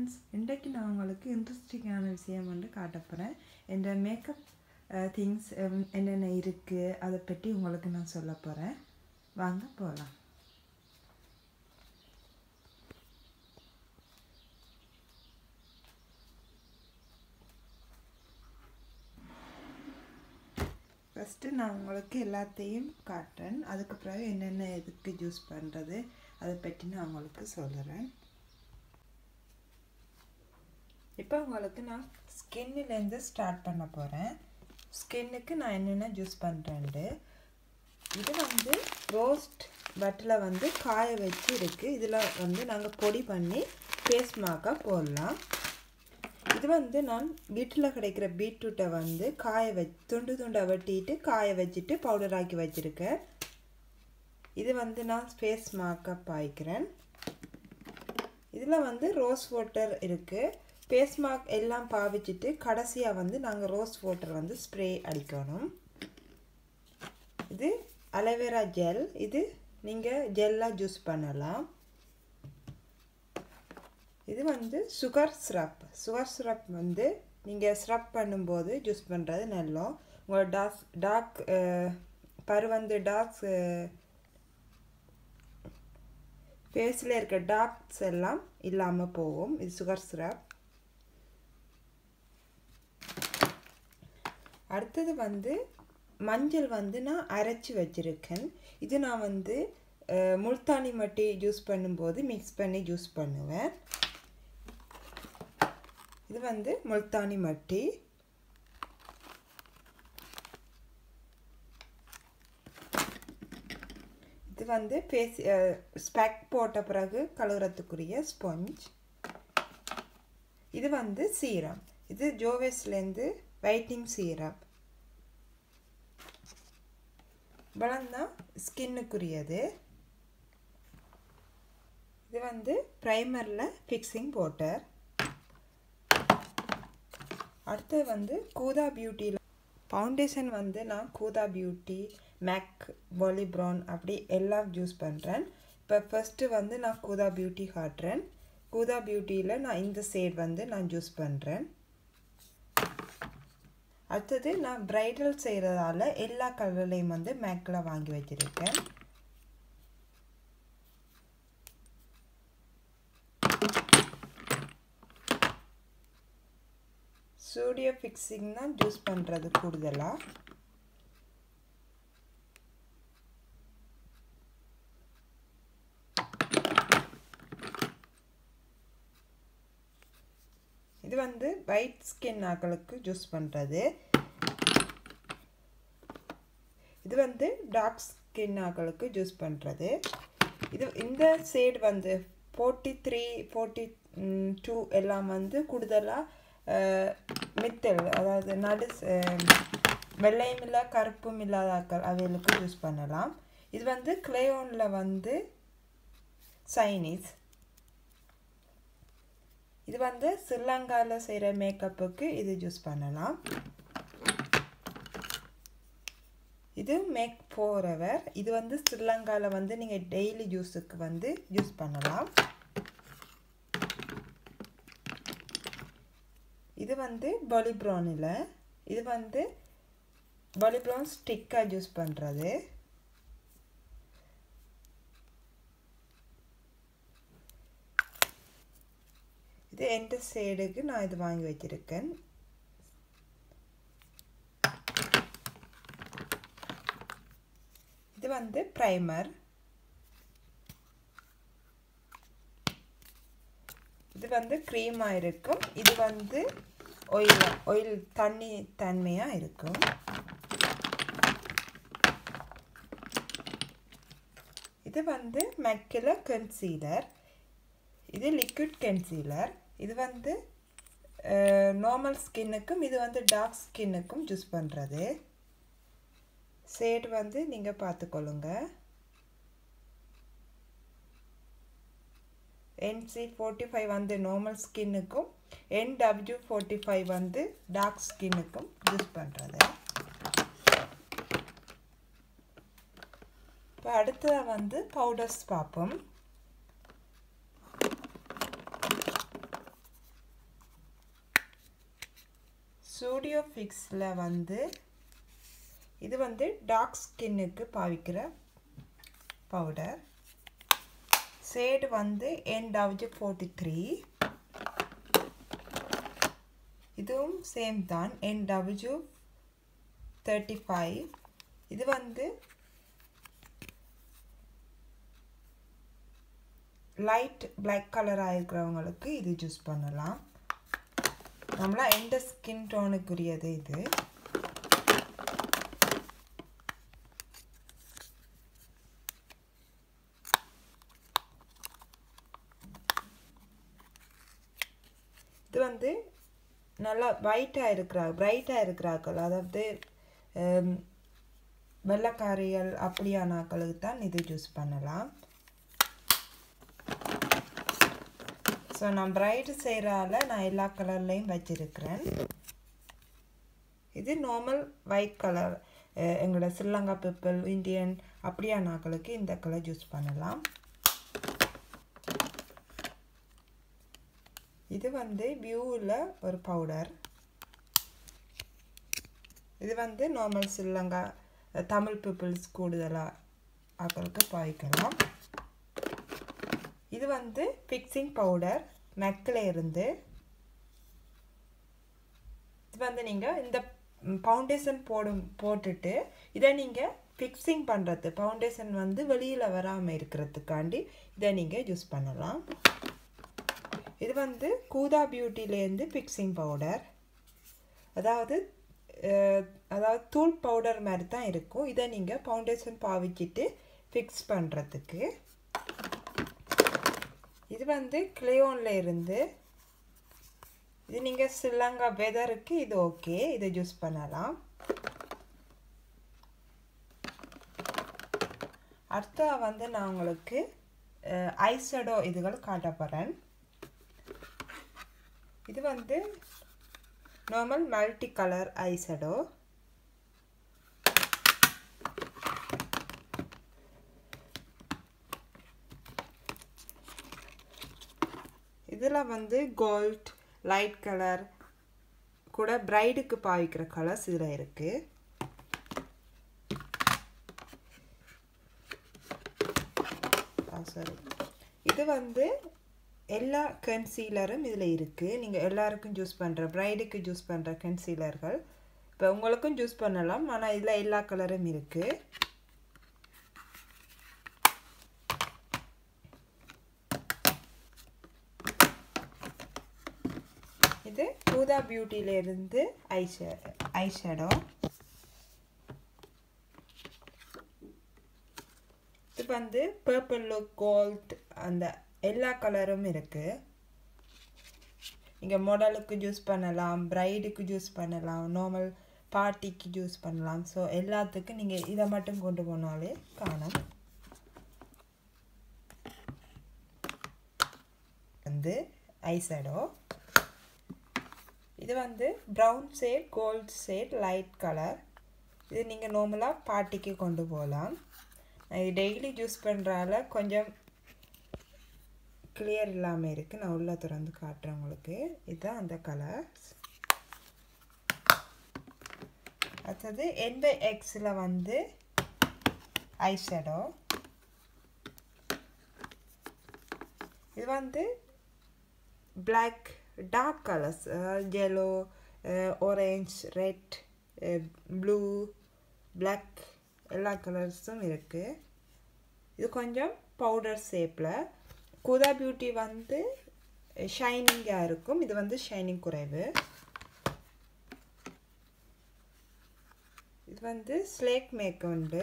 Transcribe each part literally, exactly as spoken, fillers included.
Friends, இன்றைக்கு நான் உங்களுக்கு இன்ட்ரெஸ்டிங்கான விஷயம் வந்து காட்ட போகிறேன். என் மேக்கப் திங்ஸ் என்னென்ன இருக்குது அதை பற்றி உங்களுக்கு நான் சொல்ல போகிறேன். வாங்க போகலாம். ஃபஸ்ட்டு நான் உங்களுக்கு எல்லாத்தையும் காட்டுறேன். அதுக்கு பிறகு என்னென்ன எதுக்கு யூஸ் பண்ணுறது அதை பற்றி நான் உங்களுக்கு சொல்கிறேன். இப்போ உங்களுக்கு நான் ஸ்கின்னிலேருந்து ஸ்டார்ட் பண்ண போகிறேன். ஸ்கின்னுக்கு நான் என்னென்ன யூஸ் பண்ணுறேன்ட்டு, இது வந்து ரோஸ்ட் பட்டில் வந்து காய வச்சு இருக்குது. இதில் வந்து நாங்கள் பொடி பண்ணி ஃபேஸ் மார்க்காக போடலாம். இது வந்து நான் வீட்டில் கிடைக்கிற பீட்ரூட்டை வந்து காய வச்சு துண்டு துண்டை வெட்டிட்டு காய வச்சுட்டு பவுடர் ஆக்கி வச்சுருக்கேன். இது வந்து நான் ஃபேஸ் மார்க்கப் ஆயிக்கிறேன். இதில் வந்து ரோஸ் வாட்டர் இருக்குது. ஃபேஸ் மார்க் எல்லாம் பாவிச்சிட்டு கடைசியாக வந்து நாங்கள் ரோஸ் வாட்டர் வந்து ஸ்ப்ரே அடிக்கணும். இது அலோவேரா ஜெல். இது நீங்கள் ஜெல்லாக ஜூஸ் பண்ணலாம். இது வந்து சுகர் சிரப். சுகர் சிரப் வந்து நீங்கள் சிரப் பண்ணும்போது ஜூஸ் பண்ணுறது நல்லா. உங்களோட டார்க் டார்க் பரு வந்து டார்க்ஸ் ஃபேஸில் இருக்க டார்க்ஸ் எல்லாம் இல்லாமல் போகும். இது சுகர் சிரப். அடுத்தது வந்து மஞ்சள் வந்து நான் அரைச்சி வச்சுருக்கேன். இது நான் வந்து முல்தானி மட்டி ஜூஸ் பண்ணும்போது மிக்ஸ் பண்ணி ஜூஸ் பண்ணுவேன். இது வந்து முல்தானி மட்டி. இது வந்து ஃபேஸ் ஸ்பெக் போட்ட பிறகு கழுவுறதுக்குரிய ஸ்பாஞ்ச். இது வந்து சீரம். இது ஜோவேஸ்லேருந்து வைட்டிங் சீரம். இவ்வளோதான் ஸ்கின்னுக்குரியது. இது வந்து ப்ரைமரில் ஃபிக்ஸிங் பவுடர். அடுத்து வந்து கூதா பியூட்டியில் ஃபவுண்டேஷன் வந்து நான் Huda beauty, Mac, Bobbi Brown அப்படி எல்லாம் யூஸ் பண்ணுறேன். இப்போ ஃபஸ்ட்டு வந்து நான் கூதா பியூட்டி காட்டுறேன். கூதா பியூட்டியில் நான் இந்த ஷேட் வந்து நான் யூஸ் பண்ணுறேன். அடுத்தது நான் ப்ரைடல் செய்கிறதால எல்லா கலர்லையும் வந்து மேக்கில் வாங்கி வச்சுருக்கேன். ஸ்டூடியோ ஃபிக்ஸிங் தான் யூஸ் பண்ணுறது கூடுதலாக. இது வந்து ஒயிட் ஸ்கின் ஆக்களுக்கு யூஸ் பண்ணுறது. இது வந்து டார்க் ஸ்கின் ஆக்களுக்கு யூஸ் பண்ணுறது. இது இந்த ஷேட் வந்து ஃபோர்ட்டி த்ரீ ஃபோர்ட்டி டூ எல்லாம் வந்து கூடுதலாக மித்தல், அதாவது நடு வெள்ளையும் இல்லை கருப்பும் இல்லாத ஆக்கள் அவைகளுக்கு யூஸ் பண்ணலாம். இது வந்து கிளேயோனில் வந்து சைனீஸ். இது வந்து ஸ்ரீலங்காவில் செய்கிற மேக்கப்புக்கு இது யூஸ் பண்ணலாம். இது மேக் ஃபாரெவர். இது வந்து ஸ்ரீலங்காவில் வந்து நீங்கள் டெய்லி யூஸுக்கு வந்து யூஸ் பண்ணலாம். இது வந்து பாலி ப்ரௌனில். இது வந்து பாலி ப்ரௌன் ஸ்டிக்காக யூஸ் பண்ணுறது. இது எந்த ஷேடுக்கு நான் இது வாங்கி வச்சிருக்கேன். இது வந்து ப்ரைமர். இது வந்து க்ரீமாக இருக்கும். இது வந்து ஆயில் ஆயில் தண்ணி தன்மையாக இருக்கும். இது வந்து மேக்கில் கன்சீலர். இது லிக்விட் கன்சீலர். இது வந்து நார்மல் ஸ்கின்னுக்கும் இது வந்து டார்க் ஸ்கின்னுக்கும் யூஸ் பண்ணுறது. ஷேட் வந்து நீங்கள் பார்த்துக்கொள்ளுங்க. என் சி ஃபோர்ட்டி ஃபைவ் வந்து நார்மல் ஸ்கின்னுக்கும், என் டபிள்யூ ஃபோர்ட்டி ஃபைவ் வந்து டார்க் ஸ்கின்னுக்கும் யூஸ் பண்ணுறது. இப்போ அடுத்ததாக வந்து பவுடர்ஸ் பார்ப்போம். ஸ்டூடியோ ஃபிக்ஸில் வந்து இது வந்து டார்க் ஸ்கின்னுக்கு பாவிக்கிற பவுடர். ஷேட் வந்து N W forty-three. இதுவும் சேம் தான் N W thirty-five. இது வந்து லைட் பிளாக் கலராக இருக்கிறவங்களுக்கு இது யூஸ் பண்ணலாம். நம்மளா எந்த ஸ்கின் டோனுக்குரியது இது. இது வந்து நல்லா ஒயிட்டாக இருக்கிறா பிரைட்டாக இருக்கிறாக்கள், அதாவது வெள்ளைக்காரிகள் அப்படியானாக்களுக்கு தான் இது யூஸ் பண்ணலாம். ஸோ நான் பிரைட் செய்கிறால நான் எல்லா கலர்லேயும் வச்சிருக்கிறேன். இது நார்மல் ஒயிட் கலர், எங்களோட ஸ்ரீலங்கா பீப்பிள் இந்தியன் அப்படியானாக்களுக்கு இந்த கலர் யூஸ் பண்ணலாம். இது வந்து வியூவில் ஒரு பவுடர். இது வந்து நார்மல் ஸ்ரீலங்கா தமிழ் பீப்புள்ஸ் கூடுதலாக ஆக்களுக்கு பாவிக்கலாம். இது வந்து ஃபிக்ஸிங் பவுடர் மேக்கில் இருந்து. இது வந்து நீங்கள் இந்த ஃபவுண்டேஷன் போடும் போட்டுட்டு இதை நீங்கள் ஃபிக்ஸிங் பண்ணுறது, ஃபவுண்டேஷன் வந்து வெளியில் வராமல் இருக்கிறதுக்காண்டி இதை நீங்கள் யூஸ் பண்ணலாம். இது வந்து கூதா பியூட்டிலேருந்து ஃபிக்ஸிங் பவுடர், அதாவது அதாவது தூள் பவுடர் மாதிரி தான் இருக்கும். இதை நீங்கள் ஃபவுண்டேஷன் பாவிச்சிட்டு ஃபிக்ஸ் பண்ணுறதுக்கு. இது வந்து கிளியோனில் இருந்து. இது நீங்கள் ஸ்ரீலங்கா வெதருக்கு இது ஓகே, இதை யூஸ் பண்ணலாம். அடுத்த வந்து நான் உங்களுக்கு ஐஷேடோ இதுகள் காட்ட போகிறேன். இது வந்து நார்மல் மல்டி கலர் ஐஷேடோ. இதில் வந்து கோல்ட், லைட் கலர் கூட பிரைடுக்கு பாவிக்கிற கலர்ஸ் இதில் இருக்குது. சாரி, இது வந்து எல்லா கன்சீலரும் இதில் இருக்குது. நீங்கள் எல்லாருக்கும் யூஸ் பண்ணுற, பிரைடுக்கு யூஸ் பண்ணுற கன்சீலர்கள் இப்போ உங்களுக்கும் யூஸ் பண்ணலாம். ஆனால் இதில் எல்லா கலரும் இருக்குது. இது கூதா பியூட்டியிலிருந்து ஐஷே ஐஷேடோ. இது வந்து பர்பிள் லுக், கோல்ட், அந்த எல்லா கலரும் இருக்குது. நீங்கள் மாடலுக்கு யூஸ் பண்ணலாம், பிரைடுக்கு யூஸ் பண்ணலாம், நார்மல் பார்ட்டிக்கு யூஸ் பண்ணலாம். ஸோ எல்லாத்துக்கும் நீங்கள் இதை மட்டும் கொண்டு போனாலே காணும். வந்து ஐஷேடோ. இது வந்து brown shade, gold shade, light colour. இது நீங்கள் நார்மலாக பார்ட்டிக்கு கொண்டு போகலாம். நான் இது டெய்லி யூஸ் பண்ணுறால கொஞ்சம் கிளியர் இல்லாமல் இருக்குது. நான் உள்ளே திறந்து காட்டுறேன் உங்களுக்கு. இதுதான் அந்த கலர்ஸ். அடுத்தது N by Xல வந்து ஐஷேடோ. இது வந்து black dark colours, yellow, orange, red, blue, black எல்லா கலர்ஸும் இருக்குது. இது கொஞ்சம் பவுடர் ஷேப்பில். கூதா பியூட்டி வந்து ஷைனிங்காக இருக்கும், இது வந்து ஷைனிங் குறைவு. இது வந்து ஸ்லேக் மேக் உண்டு.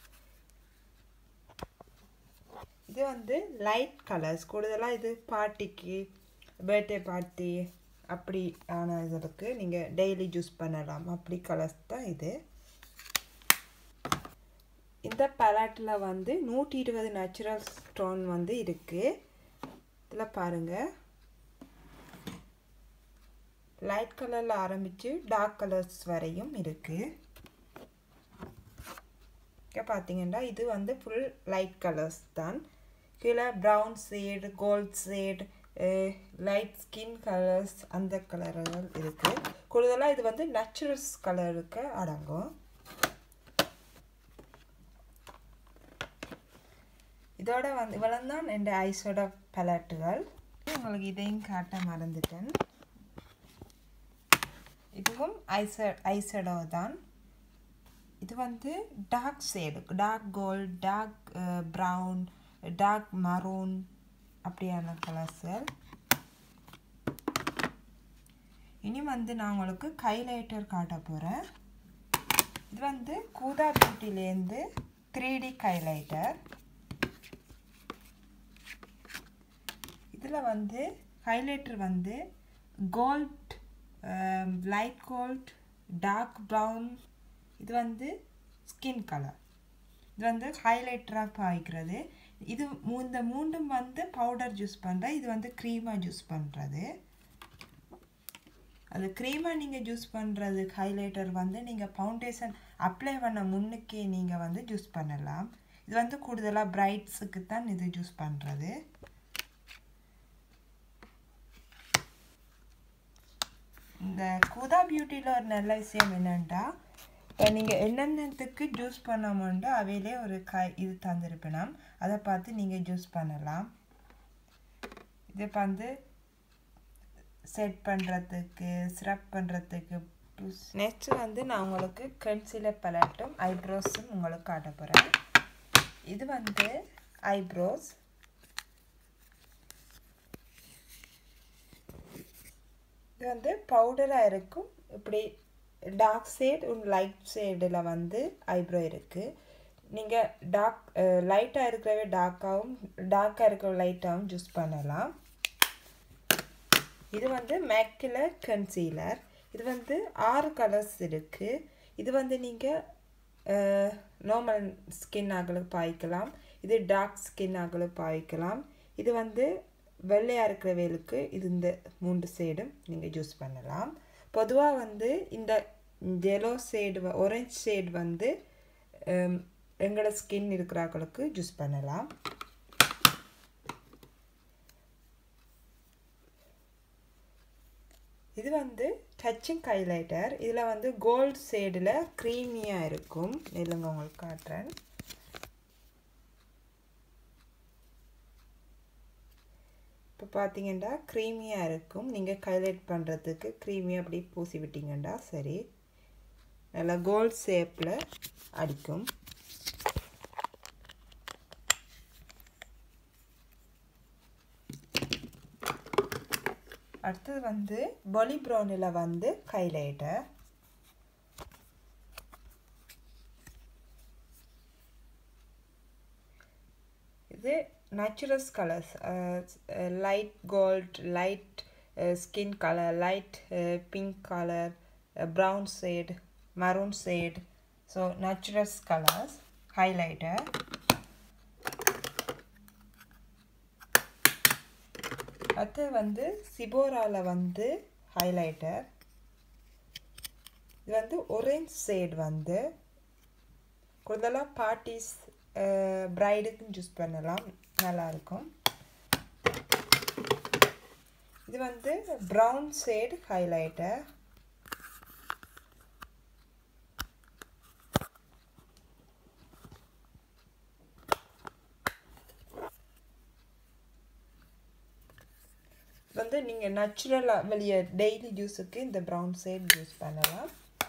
இது வந்து லைட் கலர்ஸ், கூடுதலாக இது பார்ட்டிக்கு, பர்த்டே பார்ட்டி அப்படி ஆன இதற்கு நீங்கள் டெய்லி யூஸ் பண்ணலாம். அப்படி கலர்ஸ் தான் இது. இந்த பேலட்டில் வந்து நூற்றி இருபது நேச்சுரல் ஸ்டோன் வந்து இருக்குது. இதில் பாருங்கள், லைட் கலரில் ஆரம்பித்து டார்க் கலர்ஸ் வரையும் இருக்குது. இங்கே பார்த்தீங்கன்னா இது வந்து ஃபுல் லைட் கலர்ஸ் தான். கீழே brown shade, gold shade, light skin colours அந்த கலர்கள் இருக்குது. கூடுதலாக இது வந்து நேச்சுரல்ஸ் கலருக்கு அடங்கும். இதோட வந்து இவ்வளவு தான் என் ஐஷேடோ பேலட்டுகள். உங்களுக்கு இதையும் காட்ட மறந்துட்டேன். இதுவும் ஐஷே ஐஷேடோ தான். இது வந்து dark shade, dark gold, dark brown, dark maroon அப்படியான கலர்ஸ்கள். இனி வந்து நான் உங்களுக்கு ஹைலைட்டர் காட்ட போகிறேன். இது வந்து கூதா பியூட்டிலேருந்து த்ரீ டி ஹைலைட்டர். இதில் வந்து ஹைலைட்டர் வந்து gold, light gold, dark brown, இது வந்து ஸ்கின் கலர். இது வந்து ஹைலைட்டராக பாய்க்கிறது. இது இந்த மூண்டும் வந்து பவுடர் யூஸ் பண்ணுறேன். இது வந்து க்ரீமாக யூஸ் பண்ணுறது. அது க்ரீமாக நீங்கள் யூஸ் பண்ணுறது ஹைலைட்டர் வந்து நீங்கள் ஃபவுண்டேஷன் அப்ளை பண்ண முன்னுக்கே நீங்கள் வந்து யூஸ் பண்ணலாம். இது வந்து கூடுதலாக பிரைட்ஸுக்கு தான் இது யூஸ் பண்ணுறது. இந்த கூதா பியூட்டியில் ஒரு நல்ல விஷயம் என்னென்னா, இப்போ நீங்கள் என்னென்னத்துக்கு ஜூஸ் பண்ணாமோண்டோ அவையிலே ஒரு காய் இது தந்துருப்பினோம். அதை பார்த்து நீங்கள் ஜூஸ் பண்ணலாம். இதை வந்து செட் பண்ணுறதுக்கு, ஸ்ரப் பண்ணுறதுக்கு. நெக்ஸ்ட் வந்து நான் உங்களுக்கு கன்சீலர் பலட்டும் ஐப்ரோஸும் உங்களுக்கு காட்ட போகிறேன். இது வந்து ஐப்ரோஸ். இது வந்து பவுடராக இருக்கும். இப்படி டார்க் ஷேட் லைட் ஷேடில் வந்து ஐப்ரோ இருக்குது. நீங்கள் டார்க் லைட்டாக இருக்கிறவே டார்க்காகவும் டார்க்காக இருக்கிற லைட்டாகவும் யூஸ் பண்ணலாம். இது வந்து மேக்குலர் கன்சீலர். இது வந்து ஆறு கலர்ஸ் இருக்குது. இது வந்து நீங்கள் நார்மல் ஸ்கின் ஆகலுக்கு பாய்க்கலாம். இது டார்க் ஸ்கின் ஆகலுக்கு பாய்க்கலாம். இது வந்து வெள்ளையாக இருக்கிறவங்களுக்கு இது இந்த மூன்று ஷேடும் நீங்கள் யூஸ் பண்ணலாம். பொதுவாக வந்து இந்த எல்லோ ஷேடு, ஆரஞ்சு ஷேட் வந்து எங்களோட ஸ்கின் இருக்கிறவங்களுக்கு யூஸ் பண்ணலாம். இது வந்து டச்சிங் ஹைலைட்டர். இதில் வந்து கோல்ட் ஷேடில் க்ரீமியாக இருக்கும். இல்லைங்க உங்களுக்கு காட்டுறேன். இப்போ பார்த்தீங்கன்னா க்ரீமியாக இருக்கும். நீங்கள் ஹைலைட் பண்ணுறதுக்கு க்ரீமியாக அப்படி பூசி விட்டீங்கன்னா சரி, நல்லா கோல்ட் ஷேப்பில் அடிக்கும். அடுத்தது வந்து பொலி ப்ரௌனில் வந்து ஹைலைட்டர். இது naturals colours, light gold, light skin colour, light pink colour, brown shade, maroon shade. So naturals colours highlighter. அடுத்து வந்து சிபோராவில் வந்து ஹைலைட்டர். இது வந்து ஆரஞ்சு ஷேட் வந்து கூடுதலாக பார்ட்டிஸ் பிரைடுக்கு யூஸ் பண்ணலாம், நல்லாயிருக்கும். இது வந்து ப்ரௌன் ஷேட் ஹைலைட்டர். வந்து நீங்கள் நேச்சுரலாக வெளியே டெய்லி யூஸுக்கு இந்த ப்ரௌன் ஷேட் யூஸ் பண்ணலாம்.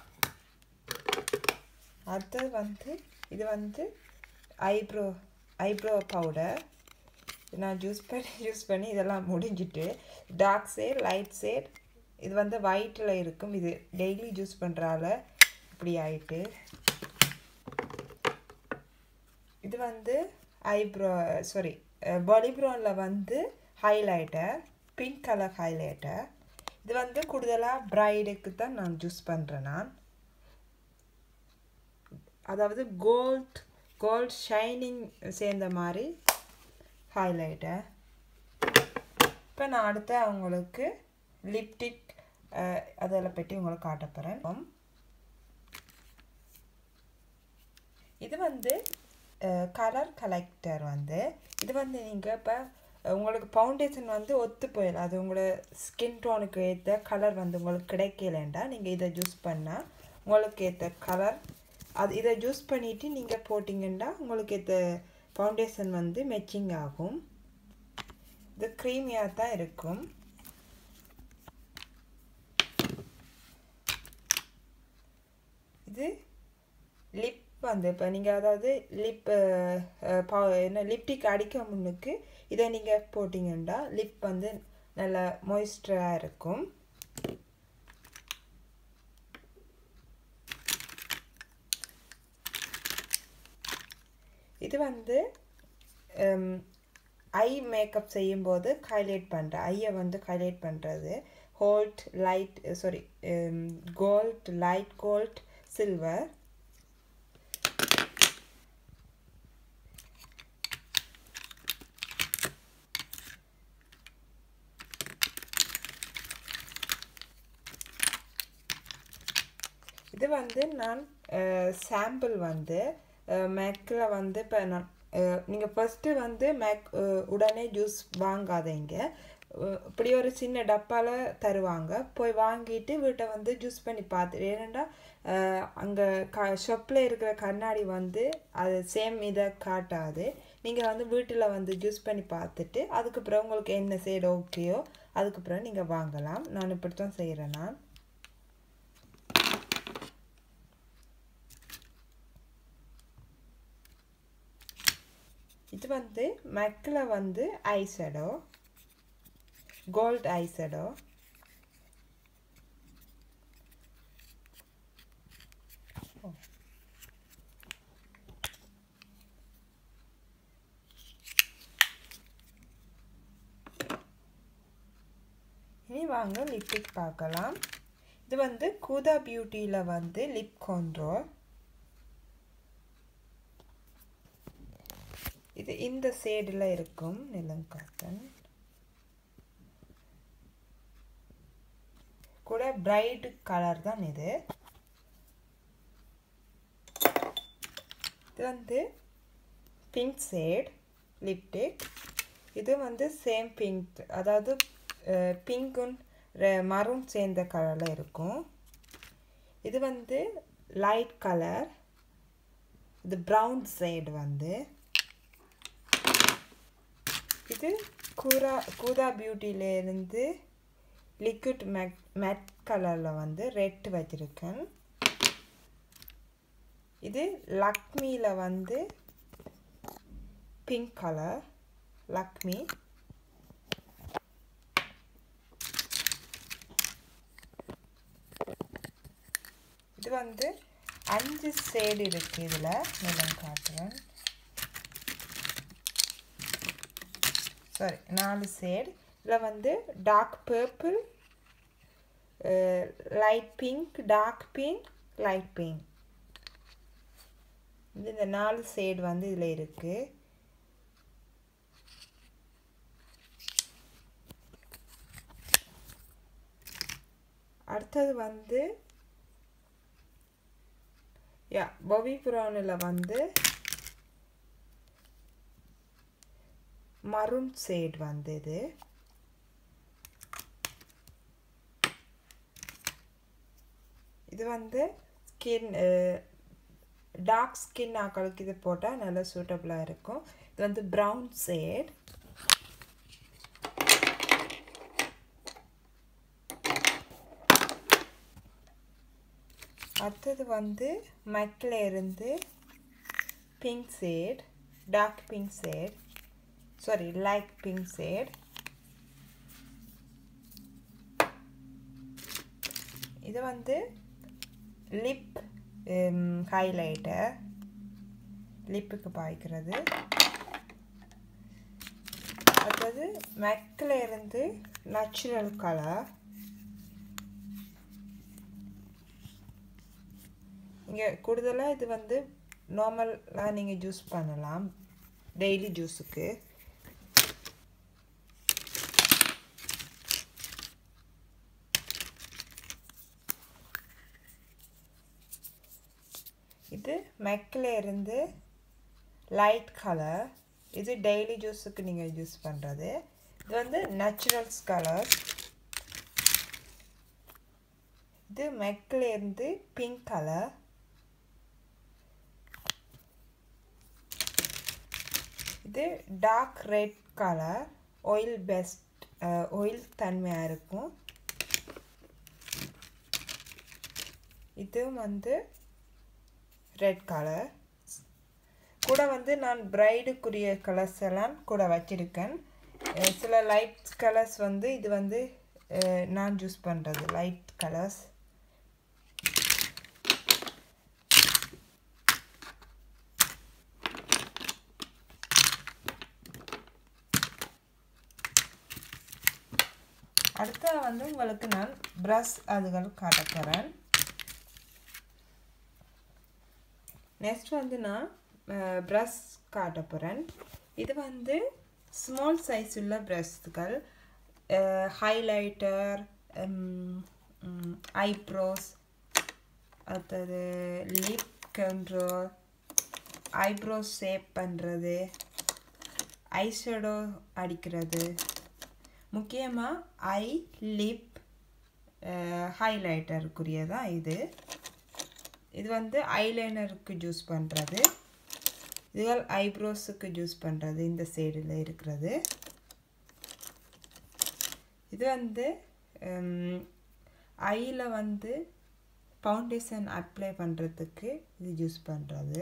அடுத்தது வந்து இது வந்து ஐப்ரோ ஐப்ரோ பவுடர். நான் யூஸ் பண்ணி யூஸ் பண்ணி இதெல்லாம் முடிஞ்சிட்டு டார்க் ஷேட், லைட் ஷேட், இது வந்து ஒயிட்டில் இருக்கும். இது டெய்லி யூஸ் பண்ணுறால இப்படி ஆயிட்டு. இது வந்து ஐப்ரோ சாரி பாடி ப்ரௌனில் வந்து ஹைலைட்டர், பிங்க் கலர் ஹைலைட்டர். இது வந்து கூடுதலாக பிரைடுக்கு தான் நான் யூஸ் பண்ணுறேன். நான் அதாவது கோல்ட் கோல்ட் ஷைனிங் சேர்ந்த மாதிரி ஹைலைட்டர். இப்போ நான் அடுத்த அவங்களுக்கு லிப்டிக் அதெல்லாம் பற்றி உங்களுக்கு காட்ட போகிறேன். இது வந்து கலர் கலெக்டர் வந்து இது வந்து நீங்கள் இப்போ உங்களுக்கு ஃபவுண்டேஷன் வந்து ஒத்து போயிடும். அது உங்களோட ஸ்கின் டோனுக்கு ஏற்ற கலர் வந்து உங்களுக்கு கிடைக்கலண்டா நீங்கள் இதை யூஸ் பண்ணால் உங்களுக்கு ஏற்ற கலர் அது இதை யூஸ் பண்ணிவிட்டு நீங்கள் போட்டிங்கன்னா உங்களுக்கு ஏற்ற ஃபவுண்டேஷன் வந்து மேட்சிங் ஆகும். இது க்ரீமியாக தான் இருக்கும். இது லிப் வந்து இப்போ நீங்கள் அதாவது லிப் என்ன லிப்டிக் அடிக்க முன்னுக்கு இதை நீங்கள் போட்டிங்கன்னா லிப் வந்து நல்ல மாய்ஸ்சராக இருக்கும். இது வந்து ஐ மேக்கப் செய்யும்போது ஹைலைட் பண்ணுற ஐயை வந்து ஹைலைட் பண்ணுறது gold light sorry gold light gold silver. இது வந்து நான் சாம்பிள் வந்து மேக்கில் வந்து இப்போ நான் நீங்கள் ஃபஸ்ட்டு வந்து மேக் உடனே ஜூஸ் வாங்காதீங்க. இப்படி ஒரு சின்ன டப்பாவில் தருவாங்க, போய் வாங்கிட்டு வீட்டை வந்து ஜூஸ் பண்ணி பார்த்துட்டு. ஏன்னா அங்கே க ஷாப்பில் இருக்கிற கண்ணாடி வந்து அது சேம் இதை காட்டாது. நீங்கள் வந்து வீட்டில் வந்து ஜூஸ் பண்ணி பார்த்துட்டு அதுக்கப்புறம் உங்களுக்கு என்ன சைடு ஓகேயோ அதுக்கப்புறம் நீங்கள் வாங்கலாம். நான் இப்படி தான் செய்கிறேன். நான் இது வந்து மேக்கில் வந்து ஐஷேடோ கோல்ட் ஐஷேடோ. இனி வாங்க லிப்டிக் பார்க்கலாம். இது வந்து கூதா பியூட்டியில் வந்து லிப் கண்ட்ரோல். இது இந்த ஷேடில் இருக்கும். நிலம் காட்டன் கூட பிரைட் கலர் தான் இது. இது வந்து பிங்க் ஷேட் லிப்டிக். இது வந்து சேம் பிங்க், அதாவது பிங்க்கும் மரூன் சேர்ந்த கலரில் இருக்கும். இது வந்து லைட் கலர். இது ப்ரௌன் ஷேட் வந்து. இது கூரா கூதா பியூட்டியிலேருந்து லிக்விட் மேட் மேட் கலரில் வந்து ரெட் வச்சுருக்கேன். இது லக்மியில் வந்து பிங்க் கலர் லக்மி. இது வந்து அஞ்சு ஷேடு இருக்குது. இதில் நிலம் காட்டுறேன். சாரி நாலு ஷேட். இதில் வந்து dark purple, light pink, dark pink, light pink. இது இந்த நாலு ஷேட் வந்து இதில் இருக்குது. அடுத்தது வந்து யா பவி ப்ரௌனில் வந்து மரூன் ஷேட் வந்து இது. இது வந்து ஸ்கின் டார்க் ஸ்கின் ஆக்களுக்கு இது போட்டால் நல்லா சூட்டபுளாக இருக்கும். இது வந்து ப்ரௌன் ஷேட். அடுத்தது வந்து மேக்கில் இருந்து pink shade, dark pink shade, sorry light pink shade. இது வந்து லிப் ஹைலைட்டர், லிப்புக்கு பாய்க்கிறது. அடுத்தது மேக்கில் இருந்து நேச்சுரல் கலர். இங்கே கூடுதலாக இது வந்து நார்மலாக நீங்கள் ஜூஸ் பண்ணலாம் டெய்லி ஜூஸுக்கு. இது மேக்கில் இருந்து லைட் கலர் இது டெய்லி ஜூஸுக்கு நீங்கள் யூஸ் பண்ணுறது. இது வந்து நேச்சுரல்ஸ் கலர். இது மெக்லேருந்து பிங்க் கலர். இது dark red colour. Oil based oil தன்மையாக இருக்கும். இது வந்து ரெட் கலர். கூட வந்து நான் பிரைடுக்குரிய கலர்ஸ் எல்லாம் கூட வச்சிருக்கேன். சில லைட் கலர்ஸ் வந்து இது வந்து நான் யூஸ் பண்ணுறது லைட் கலர்ஸ். அடுத்த வந்து உங்களுக்கு நான் ப்ரஷ் அதுகள் காட்ட போகிறேன். நெக்ஸ்ட் வந்து நான் ப்ரஷ் காட்ட போகிறேன். இது வந்து ஸ்மால் சைஸ் உள்ள ப்ரஷ்கள். ஹைலைட்டர், ஐப்ரோஸ், அடுத்தது லிப் கண்ட்ரோல், ஐப்ரோஸ் ஷேப் பண்ணுறது, ஐஷேடோ அடிக்கிறது, முக்கியமாக ஐ லிப் ஹைலைட்டருக்குரியதான் இது. இது வந்து ஐலைனருக்கு யூஸ் பண்ணுறது. இதுகள் ஐப்ரோஸுக்கு யூஸ் பண்ணுறது இந்த சைடில் இருக்கிறது. இது வந்து ஐயில் வந்து ஃபவுண்டேஷன் அப்ளை பண்ணுறதுக்கு இது யூஸ் பண்ணுறது.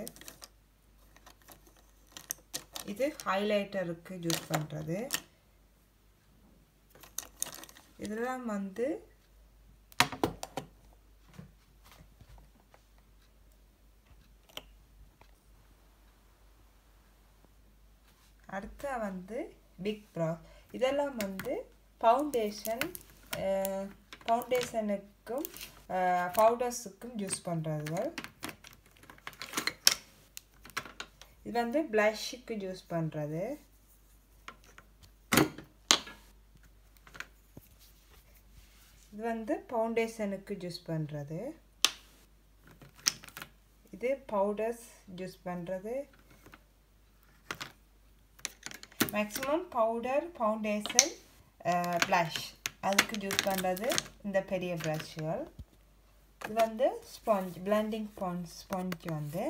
இது ஹைலைட்டருக்கு யூஸ் பண்ணுறது. இதெல்லாம் வந்து அடுத்த வந்து பிக் ப்ரஷ். இதெல்லாம் வந்து ஃபவுண்டேஷன் ஃபவுண்டேஷனுக்கும் பவுடர்ஸுக்கும் யூஸ் பண்ணுறது. இது வந்து ப்ளஷ்ஷுக்கு யூஸ் பண்ணுறது. இது வந்து ஃபவுண்டேஷனுக்கு யூஸ் பண்ணுறது. இது பவுடர்ஸ் யூஸ் பண்ணுறது. மேக்ஸிமம் பவுடர், ஃபவுண்டேஷன், ப்ளஷ் அதுக்கு யூஸ் பண்ணுறது இந்த பெரிய ப்ரஷ்கள். இது வந்து ஸ்பாஞ்ச், பிளெண்டிங் ஸ்பாஞ்ச் ஸ்பாஞ்ச் வந்து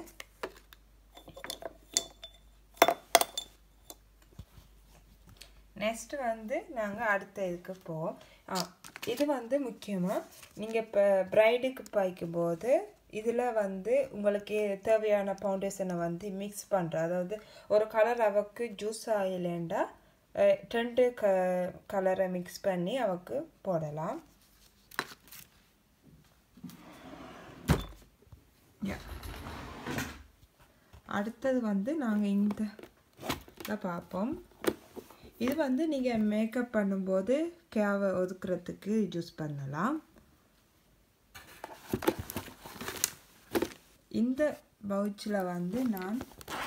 நெக்ஸ்ட் வந்து நாங்கள் அடுத்த இதுக்கு போவோம். ஆ இது வந்து முக்கியமாக நீங்கள் இப்போ ப்ரைடுக்கு பாய்க்கும் போது இதில் வந்து உங்களுக்கு தேவையான ஃபவுண்டேஷனை வந்து மிக்ஸ் பண்ணுற, அதாவது ஒரு கலர் அவக்கு ஜூஸ் ஆயிலேண்டா ரெண்டு க கலரை மிக்ஸ் பண்ணி அவக்கு போடலாம். அடுத்தது வந்து நாங்கள் இந்த பார்ப்போம். இது வந்து நீங்கள் மேக்கப் பண்ணும்போது கேவை ஒதுக்குறதுக்கு யூஸ் பண்ணலாம். இந்த பவுச்சில் வந்து நான்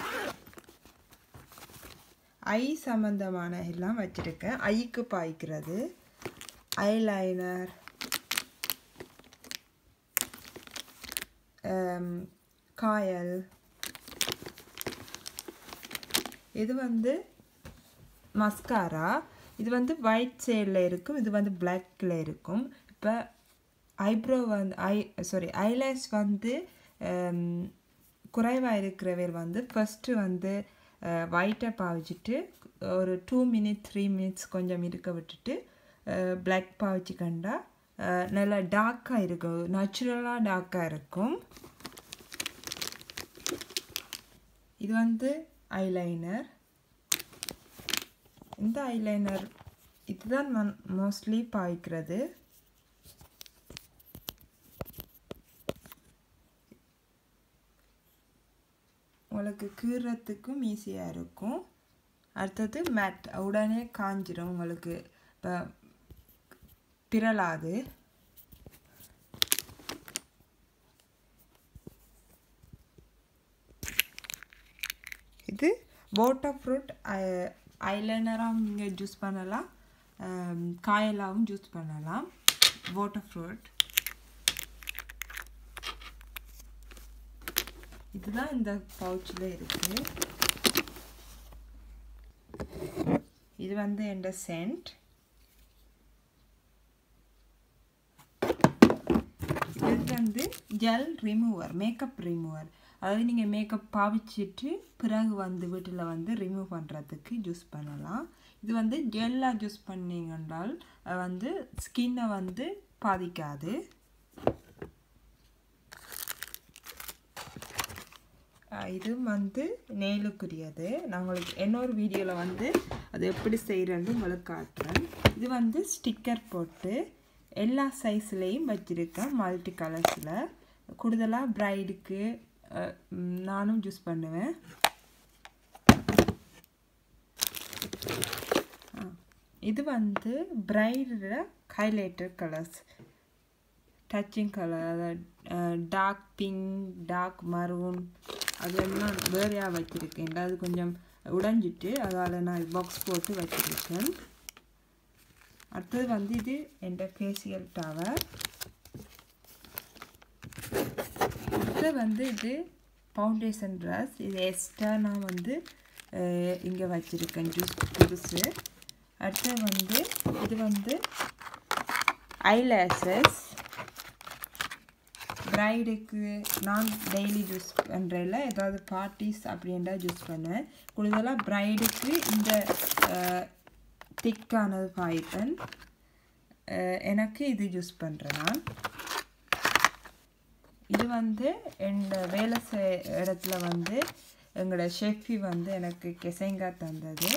ஐ சம்பந்தமான எல்லாம் வச்சுருக்கேன். ஐக்கு பாய்க்கிறது, ஐலைனர், காயல். இது வந்து மஸ்காரா. இது வந்து ஒயிட் ஷேடில் இருக்கும், இது வந்து பிளாக்கில் இருக்கும். இப்போ ஐப்ரோ வந்து ஐ சாரி ஐலேஷ் வந்து குறைவாக இருக்கிறவர் வந்து ஃபஸ்ட்டு வந்து ஒயிட்டை பாவிச்சிட்டு ஒரு டூ மினிட் த்ரீ மினிட்ஸ் கொஞ்சம் இருக்க விட்டுட்டு பிளாக் பாவிச்சு கண்டா நல்லா டார்க்காக இருக்கும், நேச்சுரலாக டார்க்காக இருக்கும். இது வந்து ஐலைனர். இந்த ஐலைனர் இதுதான் நான் மோஸ்ட்லி பாய்க்கிறது. உங்களுக்கு கீறத்துக்கும் ஈஸியாக இருக்கும். அடுத்தது மேட், உடனே காஞ்சிடும், உங்களுக்கு இப்போ பிறலாது. இது வாட்டர் ஃப்ரூட் ஐலைனராகவும் நீங்கள் ஜூஸ் பண்ணலாம், காயலாகவும் ஜூஸ் பண்ணலாம். வாட்டர் ஃப்ரூட் இதுதான் இந்த பவுச்சில் இருக்குது. இது வந்து என்ற சென்ட். இது வந்து ஜெல் ரிமூவர், மேக்கப் ரிமூவர். அதாவது நீங்கள் மேக்கப் பாவிச்சிட்டு பிறகு வந்து வீட்டில் வந்து ரிமூவ் பண்ணுறதுக்கு யூஸ் பண்ணலாம். இது வந்து ஜெல்லாக யூஸ் பண்ணிங்கன்றால் வந்து ஸ்கின்னை வந்து பாதிக்காது. இது வந்து நெயிலுக்குரியது. நான் உங்களுக்கு இன்னொரு வீடியோவில் வந்து அது எப்படி செய்கிறேன்னு உங்களுக்கு காட்டுறேன். இது வந்து ஸ்டிக்கர் போட்டு எல்லா சைஸ்லேயும் வச்சுருக்கேன், மல்டி கலர்ஸில். கூடுதலாக பிரைடுக்கு நானும் யூஸ் பண்ணுவேன். இது வந்து பிரைடோட highlighter colours, touching colour, dark pink, dark maroon, அதெல்லாம் வேறையாக வச்சுருக்கேன். அது கொஞ்சம் உடைஞ்சிட்டு அதால் நான் பாக்ஸ் போட்டு வச்சுருக்கேன். அடுத்தது வந்து இது என் ஃபேஷியல் டவர். அடுத்தது வந்து இது ஃபவுண்டேஷன் ப்ரஷ். இது எக்ஸ்ட்ரா நான் வந்து இங்கே வச்சுருக்கேன் ஜூஸ் புதுசு. அடுத்தது வந்து இது வந்து ஐலேஷஸ். பிரைடுக்கு நான் டெய்லி யூஸ் பண்ணுறதில்ல, ஏதாவது பார்ட்டிஸ் அப்படின்றா யூஸ் பண்ணுவேன். கூடுதலாக பிரைடுக்கு இந்த திக்கானது பாய்ப்பன். எனக்கு இது யூஸ் பண்ணுறேன் நான். இது வந்து என் வேலை செய் இடத்துல வந்து எங்களோட ஷெஃபி வந்து எனக்கு கெசைங்காய் தந்தது.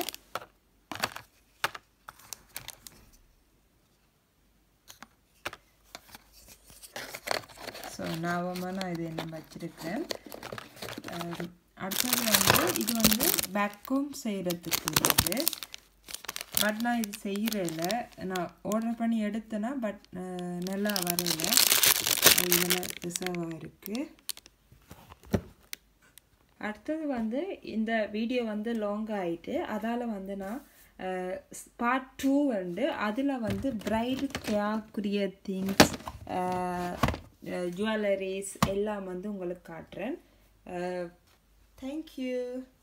ஸோ ஞாபகமாக நான் இது என்ன வச்சுருக்கேன். அடுத்தது வந்து இது வந்து வேக்யூம் செய்கிறதுக்கு இருக்குது. பட் நான் இது செய்கிறதில்ல, நான் ஆர்டர் பண்ணி எடுத்தேன்னா பட் நல்லா வரல, இதெல்லாம் ரிசர்வாக இருக்குது. அடுத்தது வந்து இந்த வீடியோ வந்து லாங்காக ஆகிட்டு அதால் வந்து நான் பார்ட் டூ வந்து அதில் வந்து பிரைடு தேவைக்குரிய திங்ஸ், ஜுவல்லரிஸ் எல்லாம் வந்து உங்களுக்கு காட்டுறேன். தேங்க்யூ.